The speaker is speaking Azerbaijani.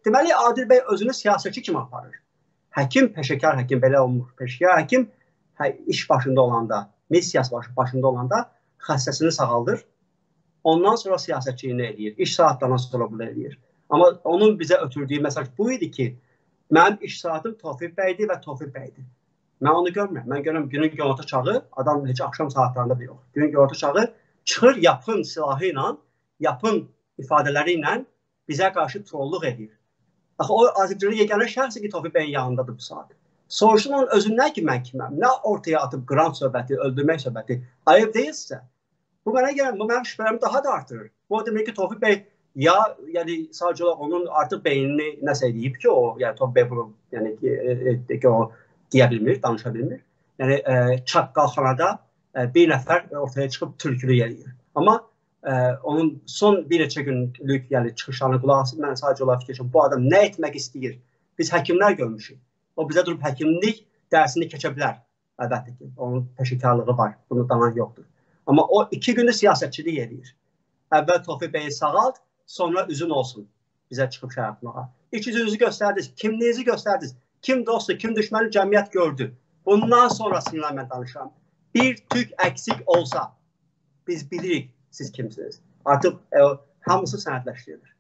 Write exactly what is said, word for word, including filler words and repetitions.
Deməli, Adil bəy özünü siyasətçi kimi aparır. Həkim, peşəkar həkim belə olmur. Peşəkar həkim hə, iş başında olanda, missiyası başında olanda xəstəsini sağaldır. Ondan sonra siyasətçiliyini eləyir. İş saatlarından sonra bunu eləyir. Amma onun bizə ötürdüyü mesaj bu idi ki, mənim iş saatım Tofiq bəydir və Tofiq bəydir. Mən onu görmürəm. Mən görürəm günün günorta çağı, adam heç axşam saatlarında da yox. Günün günorta çağı çıxır yapın silahı ilə, yapın ifadələri ilə bizə qarşı trolluq edir. Axı o Azərbaycanın yeganə şəxsi ki, Tofiq bəyin yanındadır bu saat. Soruşun onun özündən ki, mən kiməm? Nə ortaya atıb qrant söhbəti, öldürmək söhbəti ayıb deyilsə, bu mənə gələn, bu mənim şübhələrimi daha da artırır. Bu demək ki, Tofiq bəy ya, yəni sadəcə olaraq onun artıq beynini nəsə edib ki, o, yəni Tofiq bəy bunu, yəni ki, ki, o deyə bilmir, danışa bilmir. Yəni e, çaqqalxanada e, bir nəfər ortaya çıxıb türkülük eləyir. Amma e, onun son bir neçə günlük, yəni çıxışlarına qulaq asıb, mən sadəcə olaraq fikirləşirəm, bu adam nə etmək istəyir? Biz həkimlər görmüşük. O bizə durub həkimlik dərsini keçə bilər. Əlbəttə ki, onun peşəkarlığı var, bunu danan yoxdur. Amma o iki gündür siyasətçilik eləyir. Əvvəl Tofiq bəyi sağalt, sonra üzün olsun bizə çıxıb şey yapmağa. İlk üzünüzü göstərdiniz, kimliyinizi göstərdiniz. Kim dostdur, kim düşməni cəmiyyət gördü. Bundan sonra sizinlə mən danışıram. Bir tük əksik olsa biz bilirik siz kimsiniz. Artıq e, hamısı sənədləşdirilir.